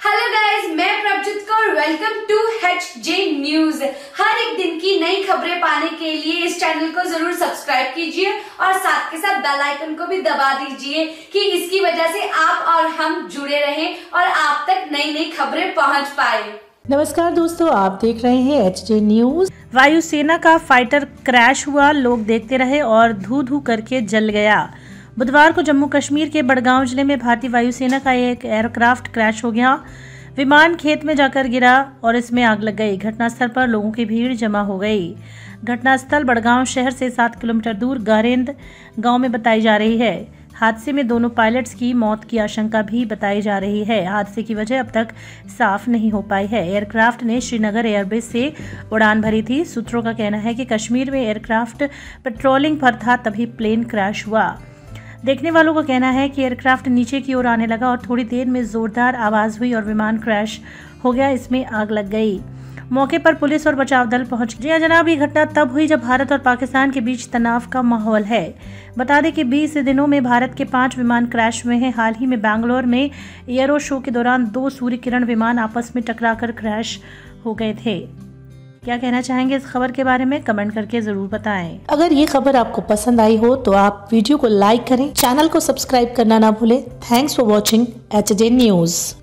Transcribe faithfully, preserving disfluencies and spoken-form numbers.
Hello guys, मैं Prabhjeet Kaur, welcome to H J news. हर एक दिन की नई खबरें पाने के लिए इस चैनल को जरूर सब्सक्राइब कीजिए और साथ के साथ बेल आइकन को भी दबा दीजिए कि इसकी वजह से आप और हम जुड़े रहें और आप तक नई नई खबरें पहुंच पाए। नमस्कार दोस्तों, आप देख रहे हैं एच जे न्यूज। वायुसेना का फाइटर क्रैश हुआ, लोग देखते रहे और धू धू करके जल गया। बुधवार को जम्मू कश्मीर के बड़गांव जिले में भारतीय वायुसेना का एक एयरक्राफ्ट क्रैश हो गया। विमान खेत में जाकर गिरा और इसमें आग लग गई। घटनास्थल पर लोगों की भीड़ जमा हो गई। घटनास्थल बड़गांव शहर से सात किलोमीटर दूर गारेंद गांव में बताई जा रही है। हादसे में दोनों पायलट्स की मौत की आशंका भी बताई जा रही है। हादसे की वजह अब तक साफ नहीं हो पाई है। एयरक्राफ्ट ने श्रीनगर एयरबेस से उड़ान भरी थी। सूत्रों का कहना है कि कश्मीर में एयरक्राफ्ट पेट्रोलिंग पर था, तभी प्लेन क्रैश हुआ। देखने वालों का कहना है कि एयरक्राफ्ट नीचे की ओर आने लगा और थोड़ी देर में जोरदार आवाज हुई और विमान क्रैश हो गया। इसमें आग लग गई। मौके पर पुलिस और बचाव दल पहुंच गए। जनाब, ये घटना तब हुई जब भारत और पाकिस्तान के बीच तनाव का माहौल है। बता दें कि बीस दिनों में भारत के पांच विमान क्रैश हुए हैं। हाल ही में बैंगलोर में एयरो शो के दौरान दो सूर्य किरण विमान आपस में टकराकर क्रैश हो गए थे। क्या कहना चाहेंगे इस खबर के बारे में, कमेंट करके जरूर बताएं। अगर ये खबर आपको पसंद आई हो तो आप वीडियो को लाइक करें, चैनल को सब्सक्राइब करना ना भूलें। Thanks for watching H J news.